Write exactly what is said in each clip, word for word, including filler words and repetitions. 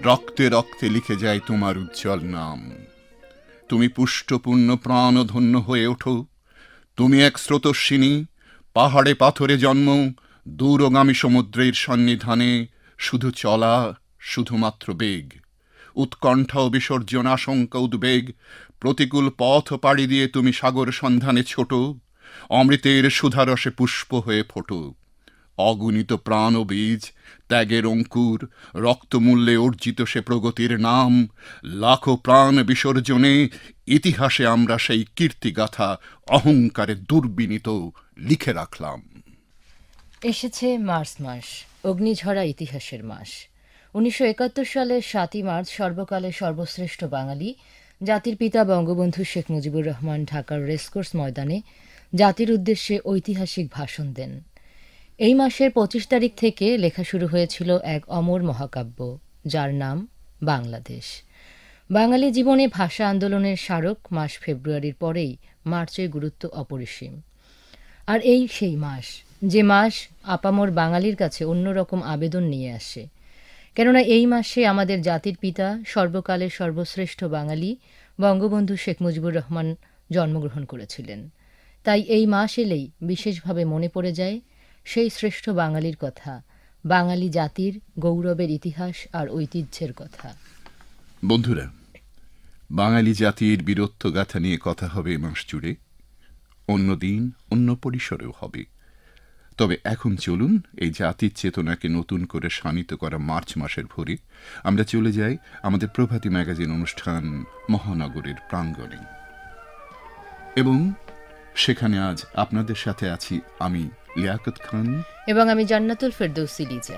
রক্তে রক্তে লিখে যায় তোমার উজ্জ্বল নাম। তুমি পুষ্টপূর্ণ প্রাণ ধন্য হয়ে ওঠো। তুমি এক স্রোতস্বিনী, পাহাড়ে পাথরে জন্ম, দূরগামী সমুদ্রের সন্নিধানে শুধু চলা, শুধুমাত্র বেগ, উৎকণ্ঠা ও বিসর্জন, আশঙ্কা উদ্বেগ, প্রতিকূল পথ পাড়ি দিয়ে তুমি সাগর সন্ধানে ছোট, অমৃতের সুধারসে পুষ্প হয়ে ফোটো। অগণিত প্রাণ ও বীজ, ত্যাগের অঙ্কুর, রক্তমূল্যে অর্জিত সে প্রগতির নাম। লাখো প্রাণ বিসর্জনে ইতিহাসে আমরা সেই কীর্তিগাথা অহংকারে দুর্বিনীত লিখে রাখলাম। এসেছে মার্চ মাস, অগ্নিঝরা ইতিহাসের মাস। উনিশশো একাত্তর সালের সাতই মার্চ সর্বকালের সর্বশ্রেষ্ঠ বাঙালি, জাতির পিতা বঙ্গবন্ধু শেখ মুজিবুর রহমান ঢাকার রেসকোর্স ময়দানে জাতির উদ্দেশ্যে ঐতিহাসিক ভাষণ দেন। এই মাসের পঁচিশ তারিখ থেকে লেখা শুরু হয়েছিল এক অমর মহাকাব্য, যার নাম বাংলাদেশ। বাঙালি জীবনে ভাষা আন্দোলনের স্মারক মাস ফেব্রুয়ারির পরেই মার্চের গুরুত্ব অপরিসীম। আর এই সেই মাস, যে মাস আপামর বাঙালির কাছে অন্যরকম আবেদন নিয়ে আসে। কেননা এই মাসে আমাদের জাতির পিতা, সর্বকালের সর্বশ্রেষ্ঠ বাঙালি বঙ্গবন্ধু শেখ মুজিবুর রহমান জন্মগ্রহণ করেছিলেন। তাই এই মাস এলেই বিশেষভাবে মনে পড়ে যায় সেই শ্রেষ্ঠ বাঙালির কথা, বাঙালি জাতির গৌরবের ইতিহাস আর ঐতিহ্যের কথা। বন্ধুরা, বাঙালি জাতির বীরত্ব গাথা নিয়ে কথা হবে এ মাস জুড়ে, অন্য দিন অন্য পরিসরেও হবে। তবে এখন চলুন এই জাতির চেতনাকে নতুন করে শানিত করা মার্চ মাসের ভোরে আমরা চলে যাই আমাদের প্রভাতী ম্যাগাজিন অনুষ্ঠান মহানগরের প্রাঙ্গণে, এবং সেখানে আজ আপনাদের সাথে আছি আমি লিয়াকত খান এবং আমি জান্নাতুল ফেরদৌসী লিজা।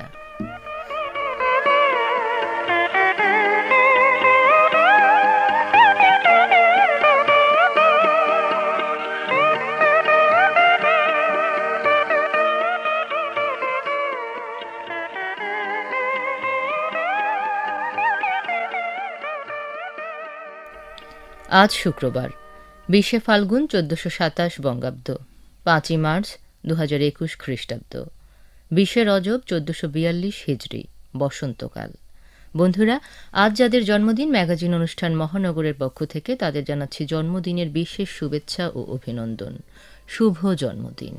আজ শুক্রবার, বিশে ফাল্গুন চোদ্দশো সাতাশ বঙ্গাব্দ, পাঁচই মার্চ দু হাজার একুশ খ্রিস্টাব্দ, বিশে রজব চোদ্দশো বিয়াল্লিশ হিজড়ি, বসন্তকাল। বন্ধুরা, আজ যাদের জন্মদিন, ম্যাগাজিন অনুষ্ঠান মহানগরের পক্ষ থেকে তাদের জানাচ্ছি জন্মদিনের বিশেষ শুভেচ্ছা ও অভিনন্দন। শুভ জন্মদিন।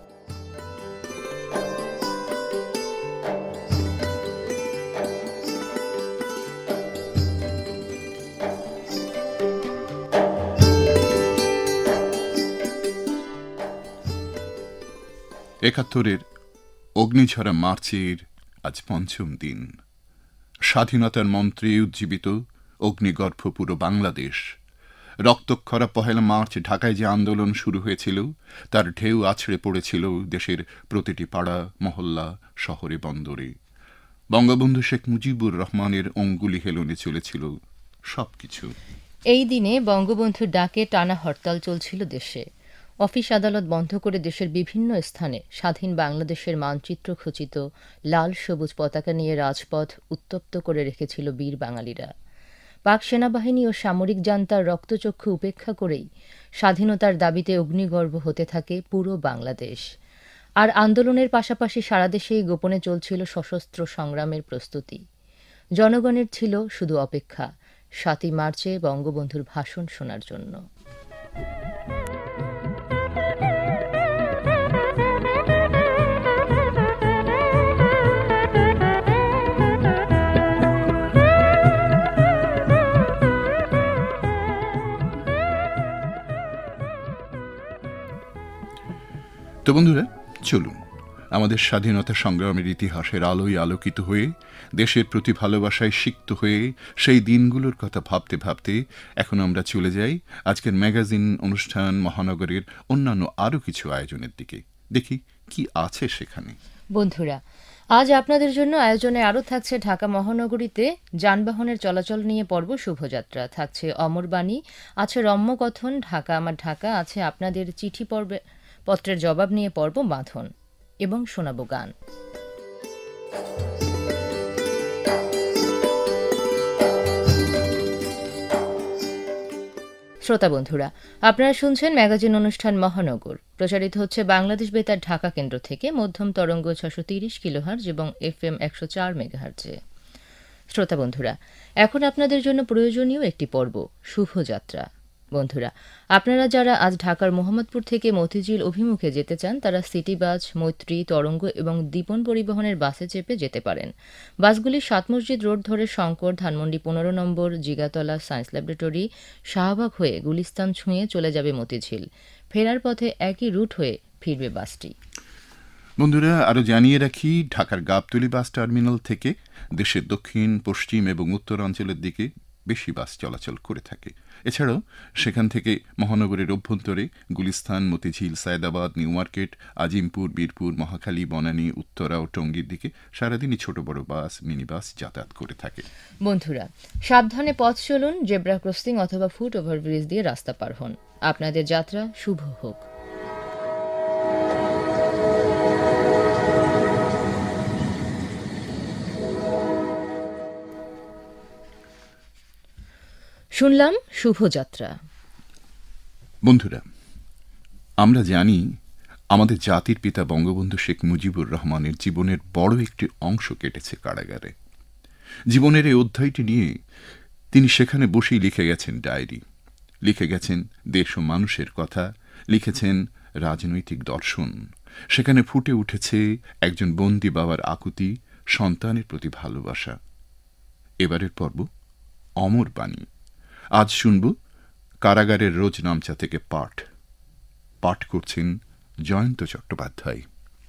একাত্তরের অগ্নিঝরা মার্চের আজ পঞ্চম দিন। স্বাধীনতার মন্ত্রে উজ্জীবিত অগ্নিগর্ভ পুরো বাংলাদেশ। রক্তক্ষরা পহেলা মার্চ ঢাকায় যে আন্দোলন শুরু হয়েছিল তার ঢেউ আছড়ে পড়েছিল দেশের প্রতিটি পাড়া, মহল্লা, শহরে, বন্দরে। বঙ্গবন্ধু শেখ মুজিবুর রহমানের অঙ্গুলি হেলনে চলেছিল সবকিছু। এই দিনে বঙ্গবন্ধুর ডাকে টানা হরতাল চলছিল দেশে। অফিস আদালত বন্ধ করে দেশের বিভিন্ন স্থানে স্বাধীন বাংলাদেশের মানচিত্র খচিত লাল সবুজ পতাকা নিয়ে রাজপথ উত্তপ্ত করে রেখেছিল বীর বাঙালিরা। পাক সেনাবাহিনী ও সামরিক জান্তার রক্তচক্ষু উপেক্ষা করেই স্বাধীনতার দাবিতে অগ্নিগর্ভ হতে থাকে পুরো বাংলাদেশ। আর আন্দোলনের পাশাপাশি সারা দেশেই গোপনে চলছিল সশস্ত্র সংগ্রামের প্রস্তুতি। জনগণের ছিল শুধু অপেক্ষা সাতই মার্চে বঙ্গবন্ধুর ভাষণ শোনার জন্য। তো বন্ধুরা, চলুন আমাদের স্বাধীনতা সংগ্রামের ইতিহাসের আলোয় আলোকিত হয়ে, দেশের প্রতি ভালোবাসায় সিক্ত হয়ে সেই দিনগুলোর কথা ভাবতে ভাবতে এখন আমরা চলে যাই আজকের ম্যাগাজিন অনুষ্ঠান মহানগরের অন্যান্য আরও কিছু আয়োজনের দিকে। দেখি কি আছে সেখানে। বন্ধুরা, আজ আপনাদের জন্য আয়োজনে আরও থাকছে ঢাকা মহানগরীতে যানবাহনের চলাচল নিয়ে পর্ব শুভযাত্রা, থাকছে অমরবাণী, আছে রম্যকথন ঢাকা আমার ঢাকা, আছে আপনাদের চিঠি পর্বে পত্রের জবাব নিয়ে পর্ব বাঁধন, এবং শোনাবো গান। শ্রোতা বন্ধুরা, আপনারা শুনছেন ম্যাগাজিন অনুষ্ঠান মহানগর, প্রচারিত হচ্ছে বাংলাদেশ বেতার ঢাকা কেন্দ্র থেকে মধ্যম তরঙ্গ ছশো তিরিশ কিলোহার্জ এবং এফ এম একশো চার মেগাহার্জে। শ্রোতা বন্ধুরা, এখন আপনাদের জন্য প্রয়োজনীয় একটি পর্ব, শুভযাত্রা। বন্ধুরা, আপনারা যারা আজ ঢাকার মোহাম্মদপুর থেকে মতিঝিল অভিমুখে যেতে চান তারা সিটি বাস, মৈত্রী, তরঙ্গ এবং দীপন পরিবহনের বাসে চেপে যেতে পারেন। বাসগুলি সাত মসজিদ রোড ধরে শঙ্কর, ধানমন্ডি পনেরো নম্বর, জিগাতলা, সায়েন্স ল্যাবরেটরি, শাহবাগ হয়ে গুলিস্তান ছুঁয়ে চলে যাবে মতিঝিল। ফেরার পথে একই রুট হয়ে ফিরবে বাসটি। বন্ধুরা, আরও জানিয়ে রাখি, ঢাকার গাবতলী বাস টার্মিনাল থেকে দেশের দক্ষিণ, পশ্চিম এবং উত্তরাঞ্চলের দিকে বেশি বাস চলাচল করে থাকে। এছাড়াও সেখান থেকে মহানগরের অভ্যন্তরে গুলিস্তান, মতিঝিল, সায়দাবাদ, নিউ মার্কেট, আজিমপুর, বীরপুর, মহাখালী, বনানী, উত্তরা ও টঙ্গীর দিকে সারাদিনই ছোট বড় বাস, মিনি বাস যাতায়াত করে থাকে। বন্ধুরা, সাবধানে পথ চলুন, জেব্রা ক্রসিং অথবা ফুট ওভারব্রিজ দিয়ে রাস্তা পার হন। আপনাদের যাত্রা শুভ হোক। শুনলাম শুভযাত্রা। বন্ধুরা, আমরা জানি আমাদের জাতির পিতা বঙ্গবন্ধু শেখ মুজিবুর রহমানের জীবনের বড় একটি অংশ কেটেছে কারাগারে। জীবনের এই অধ্যায়টি নিয়ে তিনি সেখানে বসেই লিখে গেছেন ডায়েরি, লিখে গেছেন দেশ ও মানুষের কথা, লিখেছেন রাজনৈতিক দর্শন। সেখানে ফুটে উঠেছে একজন বন্দী বাবার আকুতি, সন্তানের প্রতি ভালোবাসা। এবারের পর্ব অমর বাণী। আজ শুনব কারাগারের রোজ নামচা থেকে পাঠ। পাঠ করছেন জয়ন্ত চট্টোপাধ্যায়।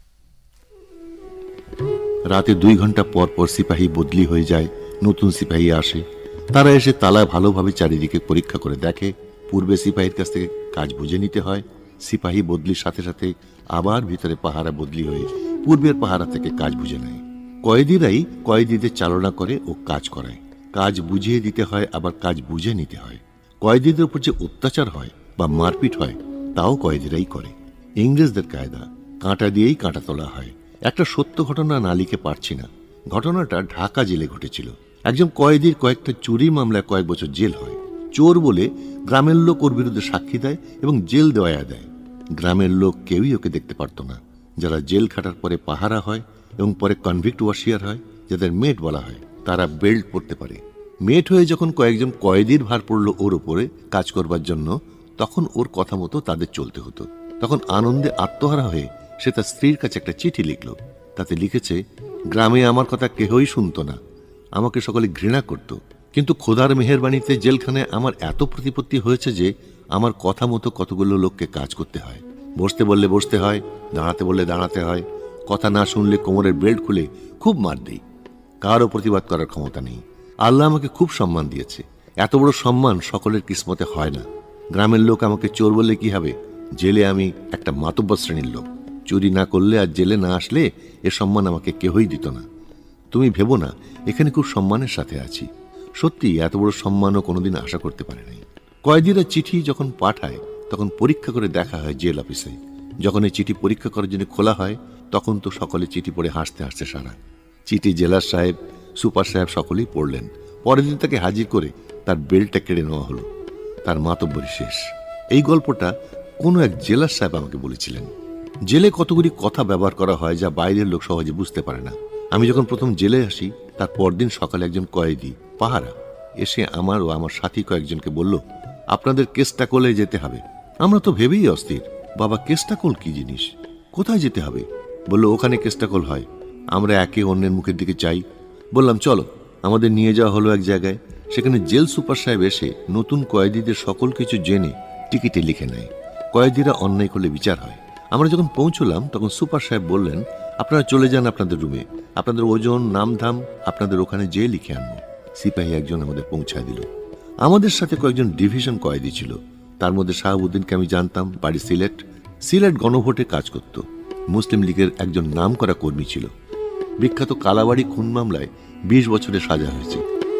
রাতে দুই ঘন্টা পর পর সিপাহী বদলি হয়ে যায়, নতুন সিপাহী আসে। তারা এসে তালা ভালোভাবে চারিদিকে পরীক্ষা করে দেখে। পূর্বে সিপাহীর কাছ থেকে কাজ বুঝে নিতে হয়। সিপাহী বদলির সাথে সাথে আবার ভিতরে পাহারা বদলি হয়ে পূর্বের পাহারা থেকে কাজ বুঝে নেয়। কয়েদিরাই কয়েদিদের চালনা করে ও কাজ করায়। কাজ বুঝিয়ে দিতে হয়, আবার কাজ বুঝে নিতে হয়। কয়েদিদের উপর যে অত্যাচার হয় বা মারপিট হয় তাও কয়েদিরাই করে। ইংরেজদের কায়দা, কাঁটা দিয়েই কাঁটা তোলা হয়। একটা সত্য ঘটনা না লিখে পারছি না। ঘটনাটা ঢাকা জেলে ঘটেছিল। একজন কয়েদির কয়েকটা চুরি মামলায় কয়েক বছর জেল হয়। চোর বলে গ্রামের লোক ওর বিরুদ্ধে সাক্ষী দেয় এবং জেল দেওয়া দেয়। গ্রামের লোক কেউই ওকে দেখতে পারত না। যারা জেল খাটার পরে পাহারা হয় এবং পরে কনভিক্ট ওয়াশিয়ার হয়, যাদের মেট বলা হয়, তারা বেল্ট পরতে পারে। মেট হয়ে যখন কয়েকজন কয়েদির ভার পড়ল ওর ওপরে কাজ করবার জন্য, তখন ওর কথা মতো তাদের চলতে হতো। তখন আনন্দে আত্মহারা হয়ে সে তার স্ত্রীর কাছে একটা চিঠি লিখল। তাতে লিখেছে, গ্রামে আমার কথা কেহই শুনত না, আমাকে সকলে ঘৃণা করত, কিন্তু খোদার মেহেরবানিতে জেলখানায় আমার এত প্রতিপত্তি হয়েছে যে আমার কথা মতো কতগুলো লোককে কাজ করতে হয়। বসতে বললে বসতে হয়, দাঁড়াতে বললে দাঁড়াতে হয়। কথা না শুনলে কোমরের বেল্ট খুলে খুব মার দেই। কারও প্রতিবাদ করার ক্ষমতা নেই। আল্লাহ আমাকে খুব সম্মান দিয়েছে। এত বড় সম্মান সকলের কিসমতে হয় না। গ্রামের লোক আমাকে চোর বললে কি হবে? জেলে আমি একটা মাতব্বর শ্রেণীর লোক। চুরি না করলে আর জেলে না আসলে এ সম্মান আমাকে কেহই দিত না। তুমি ভেবো না এখানে খুব সম্মানের সাথে আছি। সত্যি এত বড় সম্মানও কোনোদিন আশা করতে পারে নাই। কয়েদিরা চিঠি যখন পাঠায় তখন পরীক্ষা করে দেখা হয় জেল অফিসে। যখন এই চিঠি পরীক্ষা করার জন্য খোলা হয় তখন তো সকলে চিঠি পড়ে হাসতে হাসতে সারা। চিঠি জেলার সাহেব, সুপার সাহেব সকলেই পড়লেন। পরের দিন তাকে হাজির করে তার বেল্টটা কেড়ে নেওয়া হলো। তার মাতব্বরি শেষ। এই গল্পটা কোনো এক জেলার সাহেব আমাকে বলেছিলেন। জেলে কতগুলি কথা ব্যবহার করা হয় যা বাইরের লোক সহজে বুঝতে পারে না। আমি যখন প্রথম জেলে আসি তার পরদিন সকালে একজন কয়েদি পাহারা এসে আমার ও আমার সাথী কয়েকজনকে বলল, আপনাদের কেস্টাকলে যেতে হবে। আমরা তো ভেবেই অস্থির, বাবা কেস্টাকল কি জিনিস, কোথায় যেতে হবে? বলল, ওখানে কেস্টাকল হয়। আমরা একে অন্যের মুখের দিকে চাই। বললাম, চলো। আমাদের নিয়ে যাওয়া হলো এক জায়গায়। সেখানে জেল সুপার সাহেব এসে নতুন কয়েদিদের সকল কিছু জেনে টিকিটে লিখে নেয়। কয়েদিরা অন্যায় করলে বিচার হয়। আমরা যখন পৌঁছলাম তখন সুপার সাহেব বললেন, আপনারা চলে যান আপনাদের রুমে, আপনাদের ওজন নামধাম আপনাদের ওখানে যেয়ে লিখে আনবো। সিপাহী একজন আমাদের পৌঁছায় দিল। আমাদের সাথে কয়েকজন ডিভিশন কয়েদি ছিল। তার মধ্যে শাহাবুদ্দিনকে আমি জানতাম, বাড়ি সিলেট। সিলেট গণভোটে কাজ করত। মুসলিম লীগের একজন নাম করা কর্মী ছিল। বিখ্যাত কালাবাড়ি খুন মামলায় বিশ বছরের সাজা হয়েছে।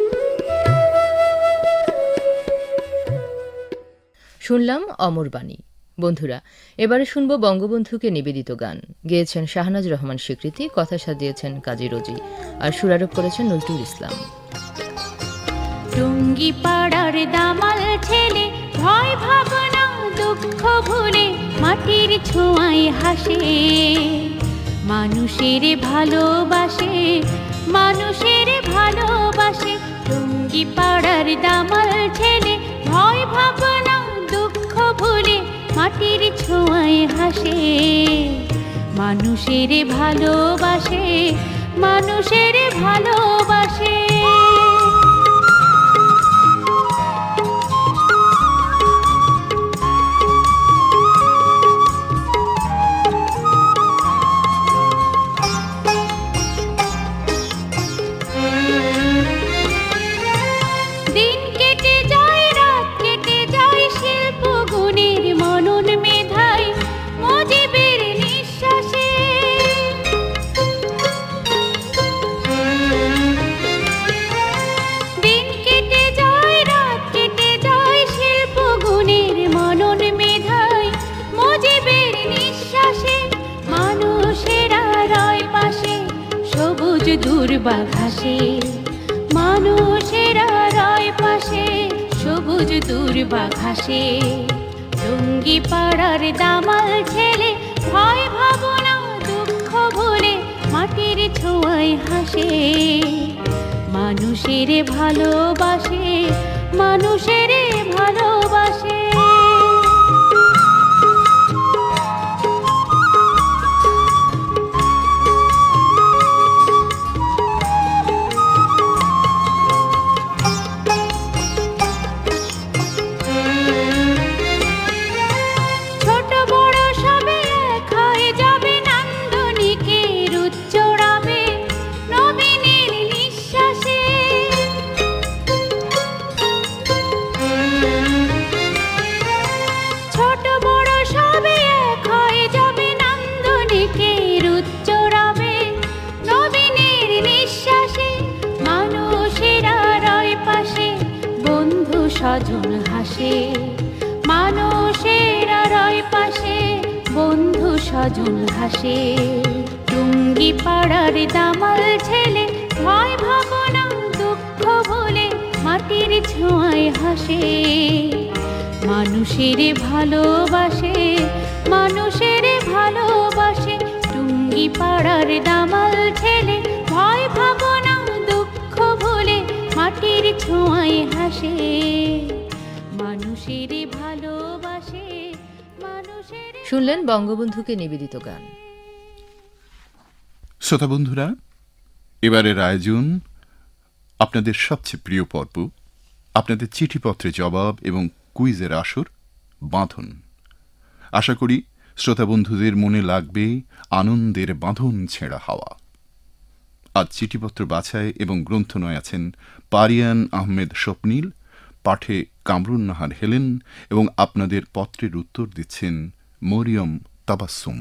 শুনলাম অমরবাণী। বন্ধুরা, এবারে শুনব বঙ্গবন্ধুকে নিবেদিত গান। গেয়েছেন শাহনাজ রহমান স্বীকৃতি, কথা সাজিয়েছেন কাজী রোজি, আর সুরারোপ করেছেন নজরুল ইসলাম। টঙ্গী পাড়ার দামাল ছেলে, ভয় ভাবনা দুঃখ ভুলে মাটির ছোঁয়ায় হাসে, মানুষের ভালোবাসে, মানুষের ভালোবাসে। টুঙ্গি পাড়ার দামাল ছেলে ভয় ভাবনা দুঃখ ভুলে মাটির ছোঁয়ায় হাসে। মানুষের ভালোবাসে, মানুষের ভালোবাসে। দিন কেটে যায়, রাত কেটে যায়, শিল্প গুণের মনন মেধায় মুজিবের নিঃশ্বাসে। দিন কেটে যায়, রাত কেটে যায়, শিল্প গুণের মনন মেধায় মুজিবের নিঃশ্বাসে। মানুষেরা রয় পাশে সবুজ দুর্বা ঘাসে। মানুষেরা রয় পাশে সবুজ দুর্বা ঘাসে। টুঙ্গি পাড়ার দামাল ছেলে ভয় ভাবনা দুঃখ ভুলে মাটির ছোঁয়ায় হাসে। মানুষের ভালোবাসে, মানুষের ভালোবাসে। ছোট বড় সবে এক হয়ে যাবে, নান্দনিকের উচ্চরাবে নবীনের নিঃশ্বাসে। ছোট বড় সবে এক হয়ে যাবে, নান্দনিকের উচ্চরাবে নবীনের নিঃশ্বাসে। মানুষেরা রয় পাশে বন্ধু স্বজন হাসে। মানুষেরা রয় পাশে বন্ধু স্বজন হাসে। টুঙ্গি পাড়ার দামাল ছেলে ভয় ভাবনা দুঃখ ভুলে মাটির ছোঁয়ায় হাসে। মানুষের ভালোবাসে, মানুষের ভালোবাসে। টুঙ্গি পাড়ার দামাল ছেলে ভয় ভাবনা দুঃখ ভুলে মাটির ছোঁয়ায় হাসে। মানুষের ভালোবাসে, মানুষের। শুনলেন বঙ্গবন্ধুকে নিবেদিত গান। শ্রোতা বন্ধুরা, এবারের আয়োজন আপনাদের সবচেয়ে প্রিয় পর্ব, আপনাদের চিঠিপত্রে জবাব এবং কুইজের আসর বাঁধন। আশা করি শ্রোতা বন্ধুদের মনে লাগবে আনন্দের বাঁধন ছেঁড়া হাওয়া। আজ চিঠিপত্র বাছাই এবং গ্রন্থনয় আছেন পারিয়ান আহমেদ স্বপ্নীল, পাঠে কামরুন নাহার হেলেন এবং আপনাদের পত্রের উত্তর দিচ্ছেন মরিয়ম তাবাসসুম।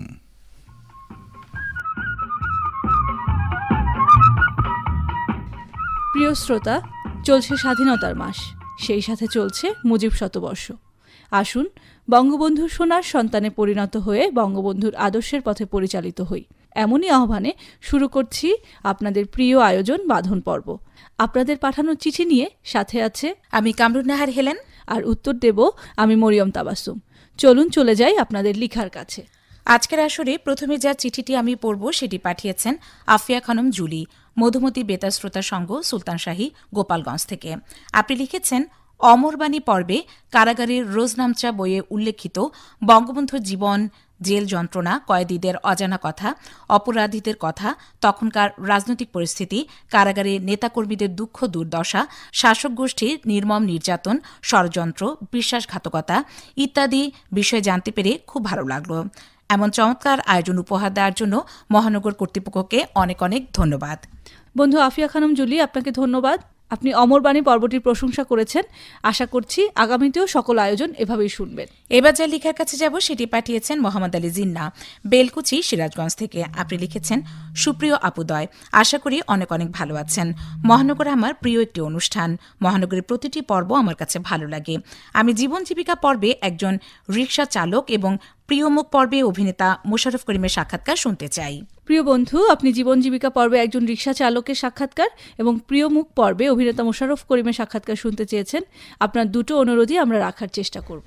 প্রিয় শ্রোতা, চলছে স্বাধীনতার মাস, সেই সাথে চলছে মুজিব শতবর্ষ। আসুন বঙ্গবন্ধুর সোনার সন্তানে পরিণত হয়ে বঙ্গবন্ধুর আদর্শের পথে পরিচালিত হই। এমনই আহ্বানে শুরু করছি আপনাদের প্রিয় আয়োজন বাঁধন পর্ব। আপনাদের পাঠানো চিঠি নিয়ে সাথে আছে আমি কামরুন নাহার হেলেন, আর উত্তর দেব আমি মরিয়ম তাবাসসুম। চলুন চলে যাই আপনাদের লিখার কাছে। আজকের আসরে প্রথমে যা চিঠিটি আমি পড়ব সেটি পাঠিয়েছেন আফিয়া খানম জুলি, মধুমতি বেতার শ্রোতা সংঘ, সুলতানশাহী, গোপালগঞ্জ থেকে। আপনি লিখেছেন, অমরবাণী পর্বে কারাগারের রোজনামচা বইয়ে উল্লেখিত বঙ্গবন্ধুর জীবন, জেল যন্ত্রণা, কয়েদিদের অজানা কথা, অপরাধীদের কথা, তখনকার রাজনৈতিক পরিস্থিতি, কারাগারে নেতাকর্মীদের দুঃখ দুর্দশা, শাসক গোষ্ঠীর নির্মম নির্যাতন, ষড়যন্ত্র, বিশ্বাসঘাতকতা ইত্যাদি বিষয়ে জানতে পেরে খুব ভালো লাগলো। এমন চমৎকার আয়োজন উপহার দেওয়ার জন্য মহানগর কর্তৃপক্ষকে অনেক অনেক ধন্যবাদ। বন্ধু আফিয়া খানম জুলি, আপনাকে ধন্যবাদ। আপনি অমরবাণী পর্বটির প্রশংসা করেছেন। আশা করছি আগামীতেও সকল আয়োজন এভাবেই শুনবেন। এবার যা লেখার কাছে যাব সেটি পাঠিয়েছেন মোহাম্মদ আলী জিন্না, বেলকুচি, সিরাজগঞ্জ থেকে। আপনি লিখেছেন, সুপ্রিয় আপুদয়, আশা করি অনেক অনেক ভালো আছেন। মহানগর আমার প্রিয় একটি অনুষ্ঠান। মহানগরের প্রতিটি পর্ব আমার কাছে ভালো লাগে। আমি জীবন জীবিকা পর্বে একজন রিকশা চালক এবং প্রিয়মুখ পর্বে অভিনেতা মোশাররফ করিমের সাক্ষাৎকার শুনতে চাই। প্রিয় বন্ধু, আপনি জীবন জীবিকা পর্বে একজন রিকশা চালকের সাক্ষাৎকার এবং প্রিয়মুখ পর্বে অভিনেতা মোশাররফ করিমের সাক্ষাৎকার শুনতে চেয়েছেন। আপনার দুটো অনুরোধই আমরা রাখার চেষ্টা করব।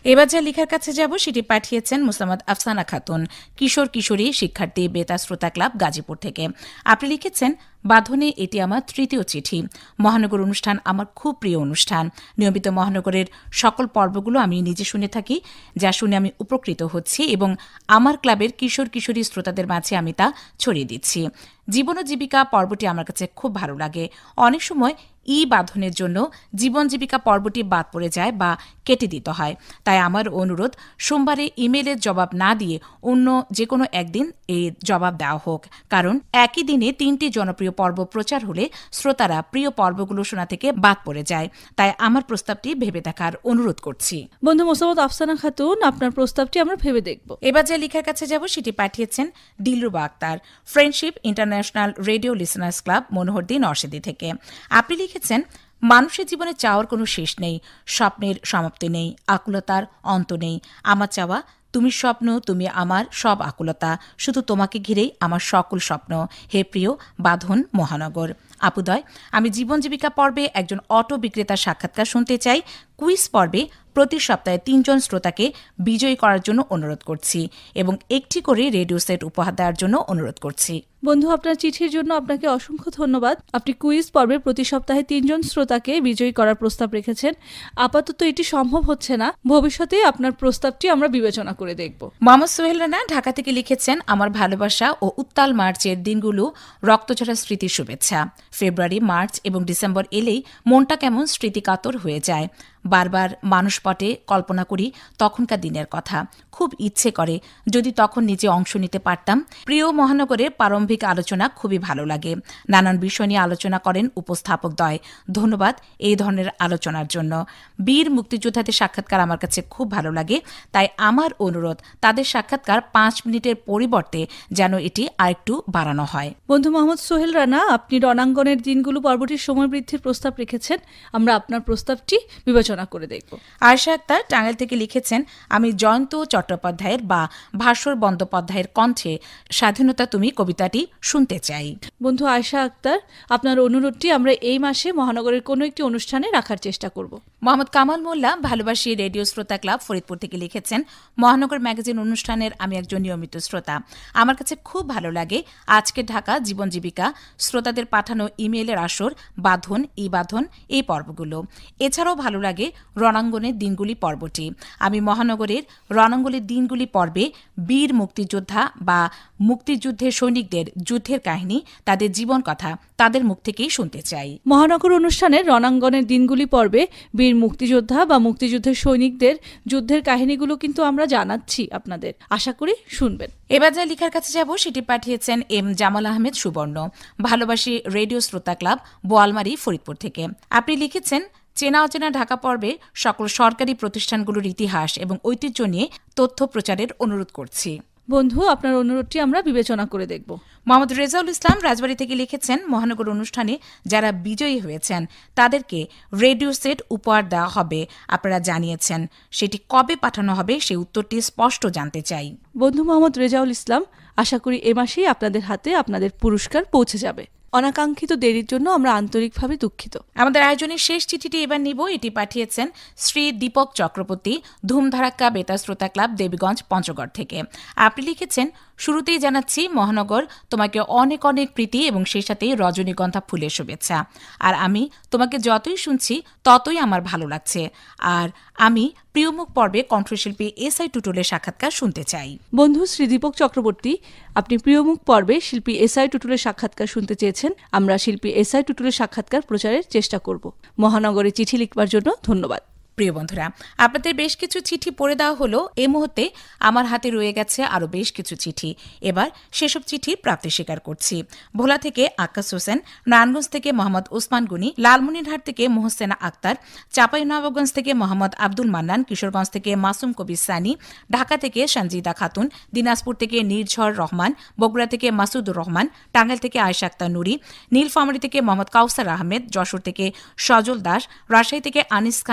এবার যা লেখার কাছে যাব সেটি পাঠিয়েছেন মুসাম্মদ আফসানা খাতুন, কিশোর কিশোরী শিক্ষার্থী বেতার শ্রোতা ক্লাব, গাজীপুর থেকে। আপনি লিখেছেন, বাঁধনে এটি আমার তৃতীয় চিঠি। মহানগর অনুষ্ঠান আমার খুব প্রিয় অনুষ্ঠান। নিয়মিত মহানগরের সকল পর্বগুলো আমি নিজে শুনে থাকি, যা শুনে আমি উপকৃত হচ্ছি এবং আমার ক্লাবের কিশোর কিশোরী শ্রোতাদের মাঝে আমি তা ছড়িয়ে দিচ্ছি। জীবন ও জীবিকা পর্বটি আমার কাছে খুব ভালো লাগে। অনেক সময় ই বাঁধনের জন্য জীবন জীবিকা পর্বটি বাদ পড়ে যায় বা কেটে দিতে হয়। তাই আমার অনুরোধ, সোমবারে ইমেলের জবাব না দিয়ে অন্য যে কোনো একদিন এই জবাব দেওয়া হোক, কারণ একই দিনে তিনটি জনপ্রিয় পর্ব প্রচার হলে শ্রোতারা প্রিয় পর্বগুলো শোনা থেকে বাদ পড়ে যায়। তাই আমার প্রস্তাবটি ভেবে দেখার অনুরোধ করছি। বন্ধু মোসাম্মদ আফসানা খাতুন, আপনার প্রস্তাবটি আমরা ভেবে দেখব। এবার যে লেখার কাছে যাব সেটি পাঠিয়েছেন Dilruba Akter, Friendship International Radio Listeners Club, Monohardi, Narsingdi থেকে। আপনি লিখেছেন, মানুষের জীবনে চাওয়ার কোনো শেষ নেই, স্বপ্নের সমাপ্তি নেই, আকুলতার অন্ত নেই। আমার চাওয়া, তুমি স্বপ্ন, তুমি আমার সব আকুলতা, শুধু তোমাকে ঘিরেই আমার সকল স্বপ্ন। হে প্রিয় বাঁধন মহানগর। আপুদয়, আমি জীবন জীবিকা পর্বে একজন অটো বিক্রেতার সাক্ষাৎকার শুনতে চাই। কুইজ পর্বে প্রতি সপ্তাহে তিনজন শ্রোতাকে বিজয়ী করার জন্য অনুরোধ করছি এবং একটি করে রেডিও সেট উপহার দেওয়ার জন্য অনুরোধ করছি। বন্ধু, আপনার চিঠির জন্য আপনাকে অসংখ্য ধন্যবাদ। আপনি কুইজ পর্বে প্রতি সপ্তাহে তিনজন শ্রোতাকে বিজয়ী করার প্রস্তাব রেখেছেন। আপাতত এটি সম্ভব হচ্ছে না, ভবিষ্যতে আপনার প্রস্তাবটি আমরা বিবেচনা করে দেখব। মোহাম্মদ সোহেল রানা ঢাকা থেকে লিখেছেন, আমার ভালোবাসা ও উত্তাল মার্চের দিনগুলো রক্তঝরা স্মৃতির শুভেচ্ছা। ফেব্রুয়ারি, মার্চ এবং ডিসেম্বর এলেই মনটা কেমন স্মৃতিকাতর হয়ে যায়। বারবার মানুষপটে কল্পনা করি তখনকার দিনের কথা। খুব ইচ্ছে করে যদি তখন নিজে অংশ নিতে পারতাম। প্রিয় মহানগরের প্রারম্ভিক আলোচনা খুবই ভালো লাগে। নানান বিষয় নিয়ে আলোচনা করেন উপস্থাপকদ্বয়। ধন্যবাদ এই ধরনের আলোচনার জন্য। বীর মুক্তিযোদ্ধাদের সাক্ষাৎকার আমার কাছে খুব ভালো লাগে, তাই আমার অনুরোধ, তাদের সাক্ষাৎকার পাঁচ মিনিটের পরিবর্তে যেন এটি আরেকটু বাড়ানো হয়। বন্ধু মোহাম্মদ সোহেল রানা, আপনি রণাঙ্গনের দিনগুলো পর্বটির সময় বৃদ্ধির প্রস্তাব রেখেছেন। আমরা আপনার প্রস্তাবটি বিবেচনা করে দেখব। আয়শা আক্তার টাঙ্গাইল থেকে লিখেছেন, আমি জয়ন্ত চট্টোপাধ্যায়ের বা ভাস্বর বন্দ্যোপাধ্যায়ের কণ্ঠে স্বাধীনতা তুমি কবিতাটি শুনতে চাই। বন্ধু আয়শা আক্তার, আপনার অনুরোধটি আমরা এই মাসে মহানগরের কোনো একটি অনুষ্ঠানে রাখার চেষ্টা করব। মোহাম্মদ কামাল মোল্লা ভালোবাসি রেডিও শ্রোতা ক্লাব, ফরিদপুর থেকে লিখেছেন, মহানগর ম্যাগাজিন অনুষ্ঠানের আমি একজন নিয়মিত শ্রোতা। আমার কাছে খুব ভালো লাগে আজকে ঢাকা জীবন জীবিকা, শ্রোতাদের পাঠানো ইমেইলের আসর, বাঁধন, ই বাঁধন, এই পর্বগুলো। এছাড়াও ভালো লাগে রণাঙ্গনের দিনগুলি পর্বটি। আমি মহানগরের রণাঙ্গনের দিনগুলি পর্বে বীর মুক্তিযোদ্ধা বা মুক্তিযুদ্ধের সৈনিকদের যুদ্ধের কাহিনী, তাদের জীবন কথা তাদের মুখ থেকেই শুনতে চাই। মহানগর অনুষ্ঠানের রণাঙ্গনের দিনগুলি পর্বে বীর মুক্তিযোদ্ধা বা মুক্তিযুদ্ধের সৈনিকদের যুদ্ধের কাহিনীগুলো কিন্তু আমরা জানাচ্ছি আপনাদের, আশা করি শুনবেন। এবার যা লেখার কাছে যাব সেটি পাঠিয়েছেন এম জামাল আহমেদ সুবর্ণ, ভালোবাসি রেডিও শ্রোতা ক্লাব, বোয়ালমারি, ফরিদপুর থেকে। আপনি লিখেছেন, চেনা অচেনা ঢাকা পর্বে সকল সরকারি প্রতিষ্ঠানগুলোর ইতিহাস এবং ঐতিহ্য নিয়ে তথ্য প্রচারের অনুরোধ করছি। বন্ধু, আপনার অনুরোধটি আমরা বিবেচনা করে দেখব। মোহাম্মদ রেজাউল ইসলাম রাজবাড়ী থেকে লিখেছেন, মহানগর অনুষ্ঠানে যারা বিজয়ী হয়েছেন তাদেরকে রেডিও সেট উপহার দেওয়া হবে, আপনারা জানিয়েছেন। সেটি কবে পাঠানো হবে সেই উত্তরটি স্পষ্ট জানতে চাই। বন্ধু মোহাম্মদ রেজাউল ইসলাম, আশা করি এ মাসেই আপনাদের হাতে আপনাদের পুরস্কার পৌঁছে যাবে। অনাকাঙ্ক্ষিত দেরির জন্য আমরা আন্তরিকভাবে দুঃখিত। আমাদের আয়োজনের শেষ চিঠিটি এবার নিব। এটি পাঠিয়েছেন শ্রী দীপক চক্রবর্তী, ধুমধারাক্কা বেতার শ্রোতা ক্লাব, দেবীগঞ্জ, পঞ্চগড় থেকে। আপনি লিখেছেন, শুরুতেই জানাচ্ছি মহানগর তোমাকে অনেক অনেক প্রীতি এবং সেই সাথে রজনীগন্ধা ফুলের শুভেচ্ছা। আর আমি তোমাকে যতই শুনছি ততই আমার ভালো লাগছে। আর আমি প্রিয়মুখ পর্বে কণ্ঠশিল্পী এস আই টুটুলের সাক্ষাৎকার শুনতে চাই। বন্ধু শ্রী দীপক চক্রবর্তী, আপনি প্রিয়মুখ পর্বে শিল্পী এস আই টুটুলের সাক্ষাৎকার শুনতে চেয়েছেন। আমরা শিল্পী এস আই টুটুলের সাক্ষাৎকার প্রচারের চেষ্টা করব। মহানগরে চিঠি লিখবার জন্য ধন্যবাদ। প্রিয় বন্ধুরা, আপনাদের বেশ কিছু চিঠি পড়ে দেওয়া হলো। এই মুহূর্তে আমার হাতে রয়ে গেছে আরও বেশ কিছু চিঠি। এবার সেসব চিঠির প্রাপ্তি স্বীকার করছি। ভোলা থেকে আকাশ হোসেন, নারায়ণগঞ্জ থেকে মোহাম্মদ ওসমান গনি, লালমনিরহাট থেকে মোহসেনা আক্তার, চাঁপাইনবাবগঞ্জ থেকে মোহাম্মদ আব্দুল মান্নান, কিশোরগঞ্জ থেকে মাসুম কবির সানি, ঢাকা থেকে সঞ্জিদা খাতুন, দিনাজপুর থেকে নির্ঝর রহমান, বগুড়া থেকে মাসুদুর রহমান, টাঙ্গাইল থেকে আয়েশা আক্তার নুরি, নীলফামারী থেকে মোহাম্মদ কাউসার আহমেদ, যশোর থেকে সজল দাস, রাজশাহী থেকে আনিস খান, সিরাজগঞ্জ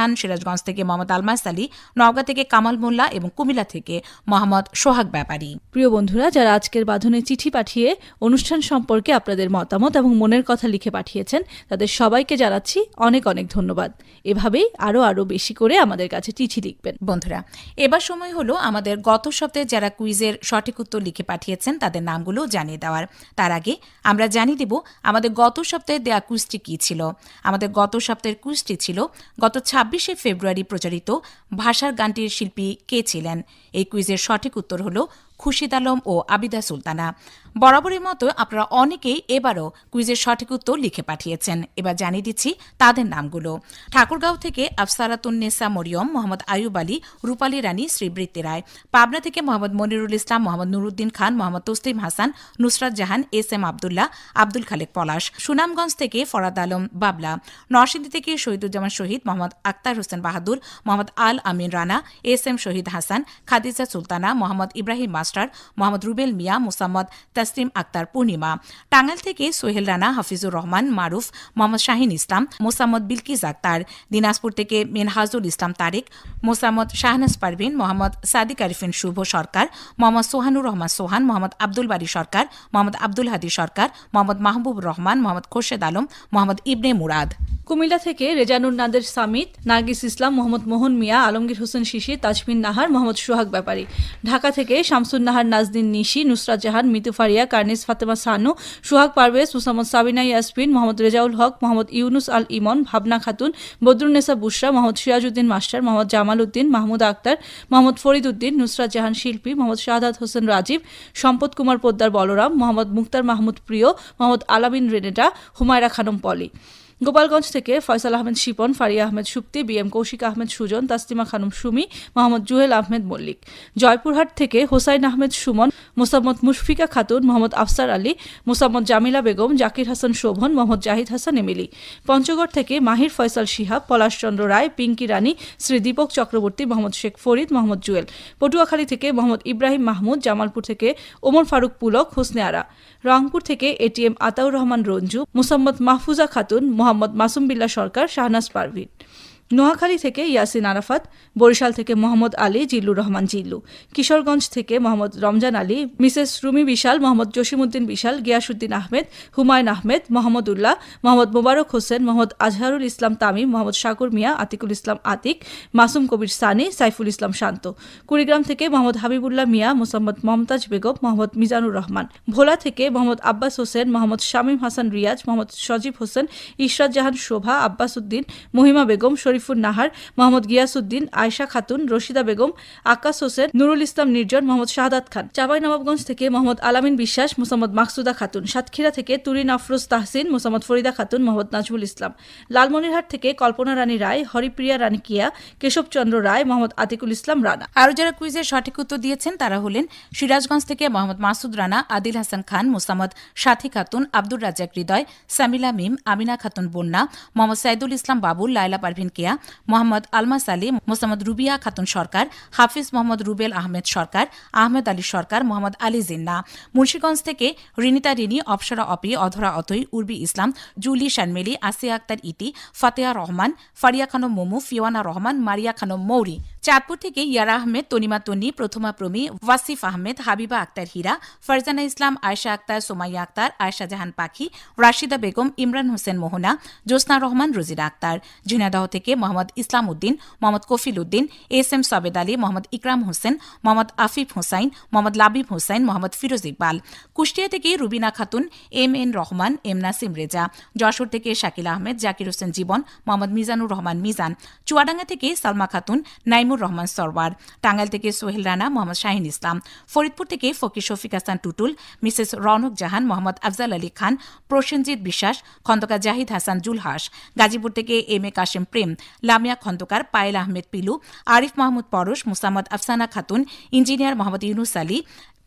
মুন্সিগঞ্জ থেকে মোহাম্মদ আলমাস আলী, নওগাঁ থেকে কামাল মোল্লা এবং কুমিল্লা থেকে মোহাম্মদ সোহাগ ব্যাপারী। প্রিয় বন্ধুরা, যারা আজকের বাঁধনে চিঠি পাঠিয়ে অনুষ্ঠান সম্পর্কে আপনাদের মতামত এবং মনের কথা লিখে পাঠিয়েছেন, তাদের সবাইকে জানাচ্ছি অনেক অনেক ধন্যবাদ। এভাবেই আরও আরও বেশি করে আমাদের কাছে চিঠি লিখবেন। বন্ধুরা, এবার সময় হলো আমাদের গত সপ্তাহে যারা কুইজের সঠিক উত্তর লিখে পাঠিয়েছেন তাদের নামগুলো জানিয়ে দেওয়ার। তার আগে আমরা জানিয়ে দেব আমাদের গত সপ্তাহে দেয়া কুইজটি কী ছিল। আমাদের গত সপ্তাহের কুইজটি ছিল গত ছাব্বিশে ফেব্রুয়ারি প্রচারিত ভাষার গানটির শিল্পী কে ছিলেন। এই কুইজের সঠিক উত্তর হল খুরশিদ আলম ও আবিদা সুলতানা। বরাবরের মতো আপনারা অনেকেই এবারও কুইজের সঠিক উত্তর লিখে পাঠিয়েছেন। এবার জানিয়ে দিচ্ছি তাদের নামগুলো। ঠাকুরগাঁও থেকে আফসারাতুন্নেসা মরিয়ম, মোহাম্মদ আয়ুব আলী, রূপালী রানী, শ্রীবৃত্তি রায়। পাবনা থেকে মোহাম্মদ মনিরুল ইসলাম, মোহাম্মদ নুরুদ্দিন খান, মোহাম্মদ তসলিম হাসান, নুসরাত জাহান, এস এম আবদুল্লাহ, আব্দুল খালেক পলাশ। সুনামগঞ্জ থেকে ফরাদ আলম বাবলা। নরসিংদী থেকে Shahiduzzaman Shahid, Mohammad Akter Hossain Bahadur, Mohammad Al Amin Rana, S M Shahid Hasan, Khadija Sultana, Mohammad Ibrahim master, Mohammad Rubel Mia, Mosammat Taslim Akter Purnima. Tangail থেকে সোহেল রানা, হাফিজুর রহমান মারুফ, মোহাম্মদ শাহিন ইসলাম, মোসাম্মদ বিলকিস আক্তার। দিনাজপুর থেকে মিনহাজুল ইসলাম তারিক, মোসাম্মদ শাহনাজ পারভিন, মোহাম্মদ সাদিক আরিফিন শুভ সরকার, মোহাম্মদ সোহানুর রহমান সোহান, মোহাম্মদ আব্দুল বারী সরকার, মোহাম্মদ আব্দুল হাদি সরকার, মোহাম্মদ মাহবুব রহমান, মোহাম্মদ খোরশেদ আলম, মোহাম্মদ ইবনে মুরাদ। কুমিল্লা থেকে রেজানুর নাদের সামিত, নার্গিস ইসলাম, মোহাম্মদ মোহন মিয়া, আলমগীর হোসেন শিশির, তাজমিন নাহার, মোহাম্মদ সোহাগ ব্যাপারী। ঢাকা থেকে শামসুন নাহার, নাজদিন নিশি, নুসরাত জাহান, মিতু ফারিয়া, কার্নিস ফাতেমা সানু, সোহাগ পারভেজ, মুসাম্মদ সাবিনা ইয়াসমিন, মোহাম্মদ রেজাউল হক, মোহাম্মদ ইউনুস আল ইমন, ভাবনা খাতুন, বদরুন্নেসা বুশরা, মোহাম্মদ সিরাজউদ্দিন মাস্টার, মোহাম্মদ জামাল উদ্দিন, মাহমুদা আক্তার, মোহাম্মদ ফরিদ উদ্দিন, নুসরাত জাহান শিল্পী, মোহাম্মদ শাহাদাত হোসেন রাজীব, সম্পদ কুমার পোদ্দার বলরাম, মোহাম্মদ মুক্তার মাহমুদ প্রিয়, মোহাম্মদ আলামিন রেনেটা, হুমায়রা খানম পলি। গোপালগঞ্জ থেকে ফয়সাল আহমেদ শিপন, ফারিয়া আহমেদ সুপ্তি, বি এম কৌশিক আহমেদ সুজন, তাসলিমা খানম সুমি, মোহাম্মদ জুহেল আহমেদ মল্লিক। জয়পুরহাট থেকে হোসাইন আহমেদ সুমন, মোসাম্মদ মুশফিকা খাতুন, মোহাম্মদ আফসার আলী, মোসাম্মদ জামিলা বেগম, জাকির হাসান শোভন, মোহাম্মদ জাহিদ হাসান এমিলি। পঞ্চগড় থেকে মাহির ফয়সাল শিহাব, পলাশচন্দ্র রায়, পিঙ্কি রানী, শ্রী দীপক চক্রবর্তী, মোহাম্মদ শেখ ফরিদ, মোহাম্মদ জুয়েল। পটুয়াখালী থেকে মোহাম্মদ ইব্রাহিম মাহমুদ, জামালপুর থেকে ওমর ফারুক পুলক, হোসনে আরা। রংপুর থেকে এটিএম আতাউর রহমান রঞ্জু, মোসাম্মদ মাহফুজা খাতুন, মোহাম্মদ মাসুম বিল্লাহ সরকার, শাহনাজ পারভিন। নোয়াখালী থেকে ইয়াসিন আরাফাত, বরিশাল থেকে মোহাম্মদ আলী, জিল্লুর রহমান জিল্লু। কিশোরগঞ্জ থেকে মোহাম্মদ রমজান আলী, মিসেস রুমি বিশাল, মোহাম্মদ জসিমউদ্দিন বিশাল, গিয়াসউদ্দিন আহমেদ, হুমায়ুন আহমেদ, মোহাম্মদ উল্লাহ, মোহাম্মদ মোবারক হোসেন, মোহাম্মদ আজহারুল ইসলাম তামিম, মোহাম্মদ শাকুর মিয়া, আতিকুল ইসলাম আতিক, মাসুম কবির সানি, সাইফুল ইসলাম শান্ত। কুড়িগ্রাম থেকে মোহাম্মদ হাবিবুল্লাহ মিয়া, মোসাম্মদ মমতাজ বেগম, মোহাম্মদ মিজানুর রহমান। ভোলা থেকে মোহাম্মদ আব্বাস হোসেন, মোহাম্মদ শামীম হাসান রিয়াজ, মোহাম্মদ সজীব হোসেন, ইশরাত জাহান শোভা, আব্বাস উদ্দিন, মহিমা বেগম, শরীফুর নাহার, মোহাম্মদ গিয়াসউদ্দিন, আয়শা খাতুন, রশিদা বেগম, আকাশ হোসেন, নুরুল ইসলাম নির্জন, মোহাম্মদ শাহাদাত খান। চাঁপাইনবাবগঞ্জ থেকে মোহাম্মদ আলামিন বিশ্বাস, মোসাম্মদ মাকসুদা খাতুন। সাতক্ষীরা থেকে তুরিন আফরোজ তাহসিন, মোসাম্মদ ফরিদা খাতুন, মোহাম্মদ নাজমুল ইসলাম। লালমনিরহাট থেকে কল্পনা রানী রায়, হরিপ্রিয়া রানী কিয়া, কেশবচন্দ্র রায়, মোহাম্মদ আতিকুল ইসলাম রানা। আরও যারা কুইজের সঠিক উত্তর দিয়েছেন তারা হলেন সিরাজগঞ্জ থেকে মোহাম্মদ মাসুদ রানা, আদিল হাসান খান, মোসাম্মদ সাথী খাতুন, আব্দুর রাজ্জাক হৃদয়, সামিলা মিম, আমিনা খাতুন বন্যা, মোহাম্মদ সাইদুল ইসলাম বাবুল, লায়লা পারভিন কেয়া, মোহাম্মদ আলমাস আলী, মোসাম্মদ রুবিয়া খাতুন সরকার, হাফিজ মোহাম্মদ রুবেল আহমেদ সরকার, আহমেদ আলী সরকার, মোহাম্মদ আলী জিন্না। মুন্সিগঞ্জ থেকে রিনিতা রিনি, অপসরা অপি, অধরা অতই, উর্বি ইসলাম, জুলি শানমেলি, আসিয়া আক্তার ইতি, ফাতেহা রহমান, ফারিয়া খানম মোমু, ফিওয়ানা রহমান, মারিয়া খানম মৌরি। চাঁদপুর থেকে ইয়ারা আহমেদ, তনিমা তন্নি, প্রথমা প্রমি, ওয়াসিফ আহমেদ, হাবিবা আক্তার হীরা, ফারজানা ইসলাম, আয়শা আক্তার, সোমাইয়া আক্তার, আয়শা জাহান পাখি, রাশিদা বেগম, ইমরান হোসেন মোহনা, জ্যোৎস্না রহমান, রোজিরা আক্তার। ঝিনাইদহ থেকে মোহাম্মদ ইসলাম উদ্দিন, মোহাম্মদ কফিল উদ্দিন, এস এম সাবেদ আলী, মোহাম্মদ ইকরাম হোসেন, মোহাম্মদ আফিফ হোসাইন, মোহাম্মদ লাবিব হোসেন, মোহাম্মদ ফিরোজ ইকবাল। কুষ্টিয়া থেকে Rubina Khatun, M N Rahman, M Nasim Reza. Jessore থেকে শাকিল আহমেদ, জাকির হোসেন জীবন, মোহাম্মদ মিজানুর রহমান মিজান। চুয়াডাঙ্গা থেকে সালমা খাতুন, নাইমুর রহমান সরওয়ার। টাঙ্গাইল থেকে সোহেল রানা, মোহাম্মদ শাহিন ইসলাম। ফরিদপুর থেকে ফকির শফিক হাসান টুটুল, মিসেস রৌনক জাহান, মোহাম্মদ আফজাল আলী খান, প্রসেনজিৎ বিশ্বাস, খন্দকার জাহিদ হাসান জুলহাস। গাজীপুর থেকে M A Kashem Prem, Lamia Khandaker, Payel Ahmed Pilu, Arif Mahmud Poresh, Mosammat Afsana Khatun, engineer Mohammad Yunus Ali.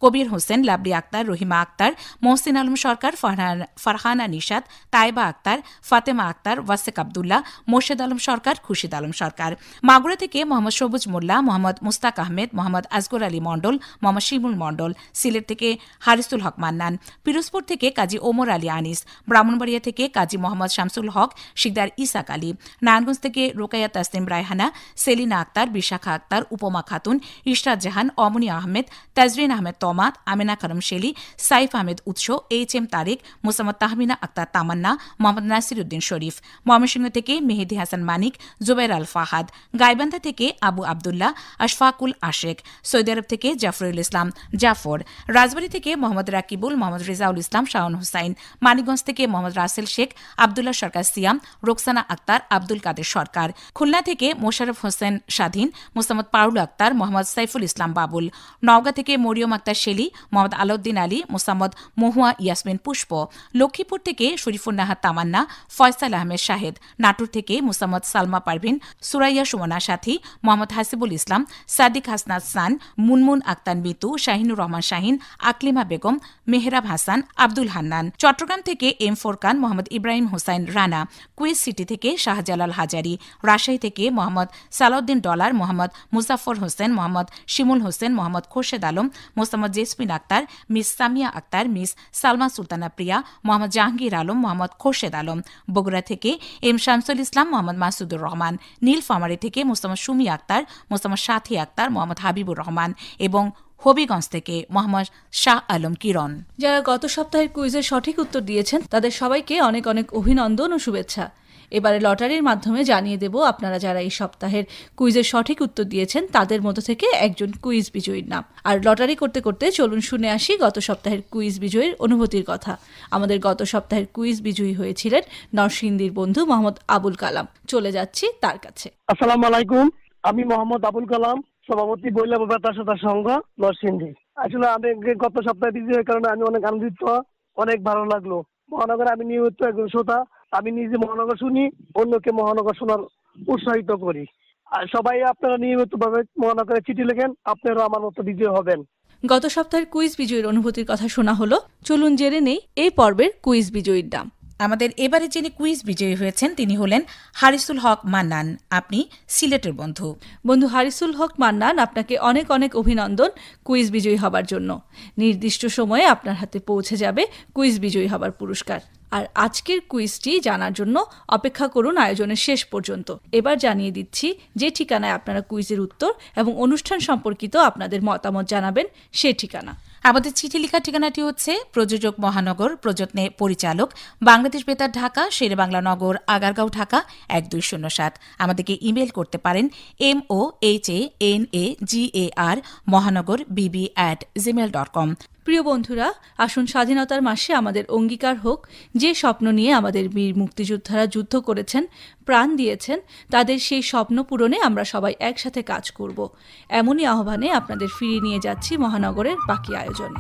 Kabir Hossain, Lably Akter, Rahima Akter, Mohsin Alam Sarkar, Farhan- Farhana Nishat, Taiba Akter, Fatema Akter, Wasek Abdullah, Morshed Alam Sarkar, Khurshid Alam Sarkar. Magura থেকে মোহাম্মদ সবুজ মোল্লা, মোহাম্মদ মুস্তাক আহমেদ, মোহাম্মদ আজগর আলী মণ্ডল, মোহাম্মদ শিমুল মণ্ডল। সিলেট থেকে হারিসুল হক মান্নান। পিরোজপুর থেকে কাজী ওমর আলী আনিস। ব্রাহ্মণবাড়িয়া থেকে কাজী মোহাম্মদ শামসুল হক, শিকদার ইসাক আলী। নারায়ণগঞ্জ থেকে রোকায়া তাসনিম রায়হানা, সেলিনা আক্তার, বিশাখা আক্তার, উপমা খাতুন, ইশরাত জাহান, অমনি আহমেদ, তাজরিন আহমেদ তমাত, আমেনা কারম শেলি, সাইফ আহমেদ উৎস, এইচ এম তারিক, মোসাম্মদ তাহমিনা আক্তার তামান্না, মোহাম্মদ নাসির উদ্দিন শরীফ। ময়মনসিংহ থেকে মেহেদি হাসান মানিক, জুবাইর আল ফাহাদ। গাইবান্ধা থেকে আবু আবদুল্লাহ, আশফাকুল আশেক। সৌদি আরব থেকে জাফরুল ইসলাম জাফর। রাজবাড়ী থেকে মোহাম্মদ রাকিবুল, মোহাম্মদ রেজাউল ইসলাম, শাওন হুসাইন। মানিকগঞ্জ থেকে মোহাম্মদ রাসেল শেখ, আবদুল্লাহ সরকার সিয়াম, রোকসানা আক্তার, আব্দুল কাদের সরকার। খুলনা থেকে মোশাররফ হোসেন স্বাধীন, মোসাম্মদ পারুল আক্তার, মোহাম্মদ সাইফুল ইসলাম বাবুল। নওগাঁ থেকে মরিয়ম আক্তার শেলি, মোহাম্মদ আলাউদ্দিন আলী, মোসাম্মদ মহুয়া ইয়াসমিন পুষ্প। লক্ষ্মীপুর থেকে শরীফুন নাহার তামান্না, ফয়সাল আহমেদ শাহেদ। নাটোর থেকে মোসাম্মদ সালমা পারভিন, সুরাইয়া সুমনা সাথী, মোহাম্মদ হাসিবুল ইসলাম, সাদিক হাসনাত সান, মুনমুন আক্তার মিতু, শাহিনুর রহমান শাহিন, আকলিমা বেগম, মেহরাব হাসান, আব্দুল হান্নান। চট্টগ্রাম থেকে M Forkan, Mohammad Ibrahim Hossain Rana. Kuwait City থেকে শাহজালাল হাজারি। রাজশাহী থেকে Mohammad Salauddin Dollar, Mohammad Mozaffar Hossain, Mohammad Shimul Hossain, Mohammad Khorshed Alam, Mosammat Jesmin Akter, Miss Samia Akter, Miss Salma Sultana Priya, Mohammad Jahangir Alam, Mohammad Khorshed Alam. Bogura থেকে এম শামসুল ইসলাম, মোহাম্মদ মাসুদুর রহমান। নীলফামারী থেকে মোসাম্মদ সুমি আক্তার, মোসাম্মদ সাথী আক্তার, মোহাম্মদ হাবিবুর রহমান এবং হবিগঞ্জ থেকে মোহাম্মদ শাহ আলম কিরণ। যারা গত সপ্তাহের কুইজের সঠিক উত্তর দিয়েছেন তাদের সবাইকে অনেক অনেক অভিনন্দন ও শুভেচ্ছা। এবারে লটারির মাধ্যমে জানিয়ে দেব আপনারা যারা এই সপ্তাহের কুইজের সঠিক উত্তর দিয়েছেন তাদের মধ্যে থেকে একজন কুইজ বিজয়ীর নাম। আর লটারি করতে করতে চলুন শুনে আসি গত সপ্তাহের কুইজ বিজয়ীর অনুভূতির কথা। আমাদের গত সপ্তাহের কুইজ বিজয়ী হয়েছিলেন নরসিংদীর বন্ধু মোহাম্মদ আবুল কালাম। চলে যাচ্ছি তার কাছে। আসসালামু আলাইকুম, আমি মোহাম্মদ আবুল কালাম, সভাপতি বইলা বেতার সংঘ নরসিংদী। আসলে আমি গত সপ্তাহে বিজয়ী হওয়ার কারণে আমি অনেক আনন্দিত, অনেক ভালো লাগলো। মহানগর আমি নিয়মিত একজন শ্রোতা, আমি নিজে মহানগর শুনি, অন্যকে মহানগর শোনার উৎসাহিত করি। আর সবাই আপনারা নিয়মিত ভাবে মহানগরে চিঠি লেখেন, আপনারা আমার মতো বিজয়ী হবেন। গত সপ্তাহের কুইজ বিজয়ীর অনুভূতির কথা শোনা হলো, চলুন জেনে নেই এই পর্বের কুইজ বিজয়ীর নাম। আমাদের এবারে যিনি কুইজ বিজয়ী হয়েছেন তিনি হলেন হারিসুল হক মান্নান। আপনি সিলেটের বন্ধু। বন্ধু হারিসুল হক মান্নান, আপনাকে অনেক অনেক অভিনন্দন কুইজ বিজয়ী হবার জন্য। নির্দিষ্ট সময়ে আপনার হাতে পৌঁছে যাবে কুইজ বিজয়ী হবার পুরস্কার। আর আজকের কুইজটি জানার জন্য অপেক্ষা করুন আয়োজনের শেষ পর্যন্ত। এবার জানিয়ে দিচ্ছি যে ঠিকানায় আপনারা কুইজের উত্তর এবং অনুষ্ঠান সম্পর্কিত আপনাদের মতামত জানাবেন সে ঠিকানা। আমাদের চিঠি লেখার ঠিকানাটি হচ্ছে প্রযোজক মহানগর, প্রযত্নে পরিচালক বাংলাদেশ বেতার ঢাকা, শেরে বাংলা নগর, আগারগাঁও ঢাকা এক দুই শূন্য সাত। আমাদেরকে ইমেল করতে পারেন M O H A N A G A R মহানগর বিবি অ্যাট জিমেল ডট কম। প্রিয় বন্ধুরা, আসুন স্বাধীনতার মাসে আমাদের অঙ্গীকার হোক, যে স্বপ্ন নিয়ে আমাদের বীর মুক্তিযোদ্ধারা যুদ্ধ করেছেন, প্রাণ দিয়েছেন, তাদের সেই স্বপ্ন পূরণে আমরা সবাই একসাথে কাজ করব। এমনই আহ্বানে আপনাদের ফিরিয়ে নিয়ে যাচ্ছি মহানগরের বাকি আয়োজনে।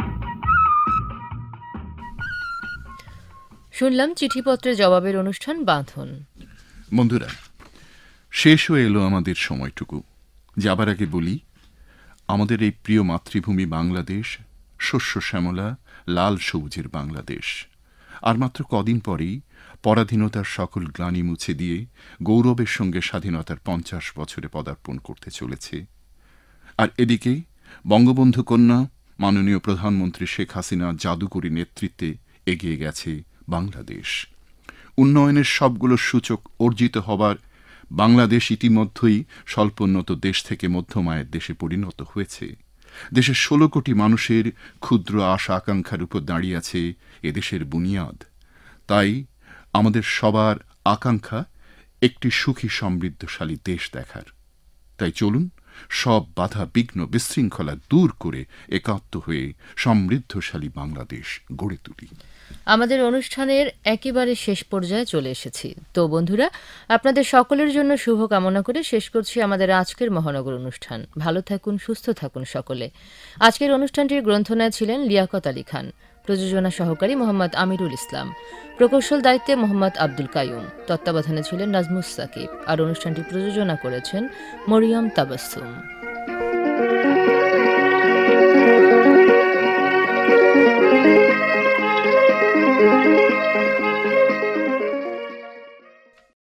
শুনলাম চিঠিপত্রের জবাবের অনুষ্ঠান বাঁধন। বন্ধুরা, শেষ হয়ে এলো আমাদের সময়টুকু। যাবার আগে বলি, আমাদের এই প্রিয় মাতৃভূমি বাংলাদেশ শস্য শ্যামলা লাল সবুজের বাংলাদেশ। আর মাত্র কদিন পরেই পরাধীনতার সকল গ্লানি মুছে দিয়ে গৌরবের সঙ্গে স্বাধীনতার পঞ্চাশ বছরে পদার্পণ করতে চলেছে। আর এদিকে বঙ্গবন্ধু কন্যা মাননীয় প্রধানমন্ত্রী শেখ হাসিনা জাদুকরী নেতৃত্বে এগিয়ে গেছে বাংলাদেশ। উন্নয়নের সবগুলো সূচক অর্জিত হবার বাংলাদেশ ইতিমধ্যেই স্বল্পোন্নত দেশ থেকে মধ্যমায়ের দেশে পরিণত হয়েছে। দেশের ষোলো কোটি মানুষের ক্ষুদ্র আশা আকাঙ্ক্ষার উপর দাঁড়িয়ে আছে এদেশের বুনিয়াদ। তাই আমাদের সবার আকাঙ্ক্ষা একটি সুখী সমৃদ্ধশালী দেশ দেখার। তাই চলুন সব বাধা বিঘ্ন বিশৃঙ্খলা দূর করে একাত্ম হয়ে সমৃদ্ধশালী বাংলাদেশ গড়ে তুলি। আমাদের অনুষ্ঠানের একেবারে শেষ পর্যায়ে চলে এসেছি। তো বন্ধুরা, আপনাদের সকলের জন্য শুভ কামনা করে শেষ করছি আমাদের আজকের মহানগর অনুষ্ঠান। ভালো থাকুন, সুস্থ থাকুন সকলে। আজকের অনুষ্ঠানটির গ্রন্থনায় ছিলেন লিয়াকত আলী খান, প্রযোজনা সহকারী মোহাম্মদ আমিরুল ইসলাম, প্রকৌশল দায়িত্বে মোহাম্মদ আব্দুল কাইয়ুম, তত্ত্বাবধানে ছিলেন নাজমুস সাকিব, আর অনুষ্ঠানটি প্রযোজনা করেছেন মরিয়ম তাবাসসুম।